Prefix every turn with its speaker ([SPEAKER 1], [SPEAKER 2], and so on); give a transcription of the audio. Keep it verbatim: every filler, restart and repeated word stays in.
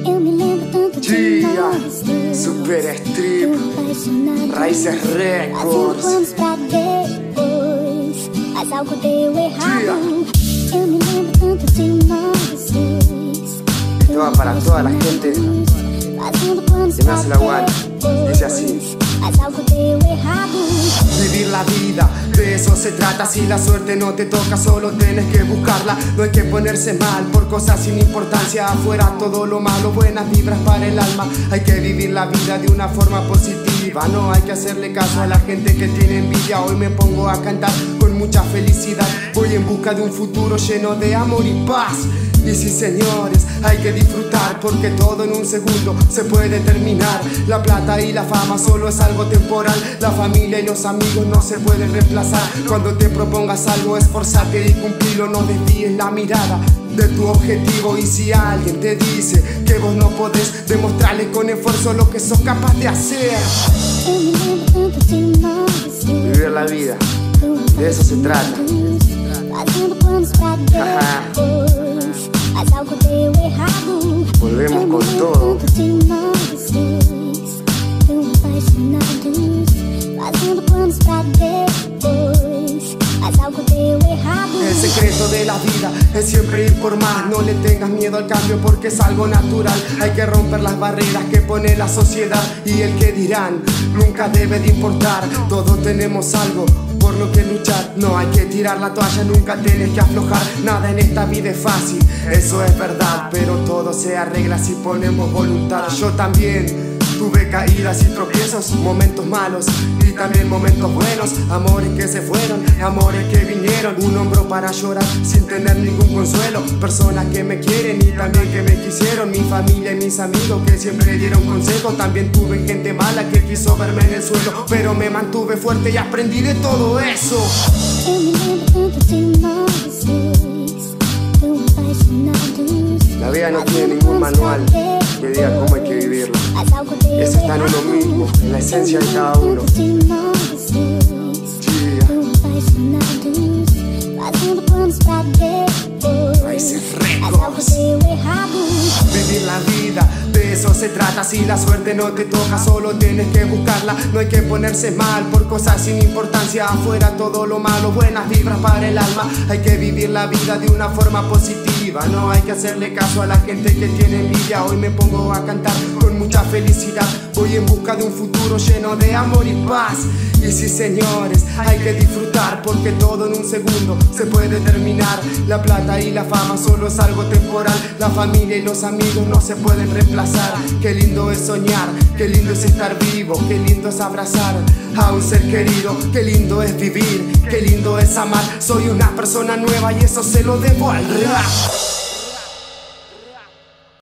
[SPEAKER 1] Eu me lembro tanto de
[SPEAKER 2] Dia,
[SPEAKER 1] nós dois.
[SPEAKER 2] Super Strip, Raíces Records.
[SPEAKER 1] Planos pra depois, mas algo deu errado. Eu me lembro tanto de nós dois.
[SPEAKER 2] Esto va para toda la gente que me hace la guay. Dice así:
[SPEAKER 1] mas algo deu errado.
[SPEAKER 2] vivir la vida, de eso se trata. Si la suerte no te toca, solo tienes que buscarla. No hay que ponerse mal por cosas sin importancia. Afuera todo lo malo, buenas vibras para el alma. Hay que vivir la vida de una forma positiva. No hay que hacerle caso a la gente que tiene envidia. Hoy me pongo a cantar con mucha felicidad. Voy en busca de un futuro lleno de amor y paz. Y sí, señores, hay que disfrutar, porque todo en un segundo se puede terminar. La plata y la fama solo es algo temporal. La familia y los amigos no se pueden reemplazar. Cuando te propongas algo, esforzate y cumplilo. No desvíes la mirada de tu objetivo. Y si alguien te dice que vos no podés, demostrarle con esfuerzo lo que sos capaz de hacer. Vivir la vida, de eso se trata. Ajá.
[SPEAKER 1] Mas algo deu errado.
[SPEAKER 2] Volvemos con todo.
[SPEAKER 1] Fazendo planos pra depois, mas algo deu errado.
[SPEAKER 2] El secreto de la vida es siempre ir por más. No le tengas miedo al cambio, porque es algo natural. Hay que romper las barreras que pone la sociedad. Y el que dirán nunca debe de importar. Todos tenemos algo por lo que luchar. No hay que tirar la toalla, nunca tienes que aflojar. Nada en esta vida es fácil, eso es verdad, pero todo se arregla si ponemos voluntad. Yo también tuve caídas y tropiezos, momentos malos y también momentos buenos. Amores que se fueron, amores que vinieron. Un hombro para llorar sin tener ningún consuelo. Personas que me quieren y también que me quisieron. Mi familia y mis amigos que siempre dieron consejos. También tuve gente mala que quiso verme en el suelo, pero me mantuve fuerte y aprendí de todo eso.
[SPEAKER 1] Eu me lembro tanto de nós dois, tão apaixonados.
[SPEAKER 2] La vida no tiene ningún manual que diga cómo hay que vivirla. Eso está en uno mismo, en la esencia de cada uno. Dia, Raíces Records. Vivir la vida, de eso se trata. Si la suerte no te toca, solo tienes que buscarla. No hay que ponerse mal por cosas sin importancia. Afuera todo lo malo, buenas vibras para el alma. Hay que vivir la vida de una forma positiva. No hay que hacerle caso a la gente que tiene envidia. Hoy me pongo a cantar con mucha felicidad. Voy en busca de un futuro lleno de amor y paz. Y sí, señores, hay que disfrutar, porque todo en un segundo se puede terminar. La plata y la fama solo es algo temporal. La familia y los amigos no se pueden reemplazar. Qué lindo es soñar, qué lindo es estar vivo, qué lindo es abrazar a un ser querido, qué lindo es vivir, qué lindo es amar. Soy una persona nueva y eso se lo debo al rap.